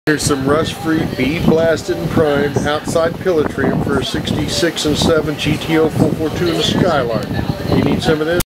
Here's some rust-free, bead blasted and primed outside pillar trim for a 66 and 7 GTO 442 in the Skylark. You need some of this?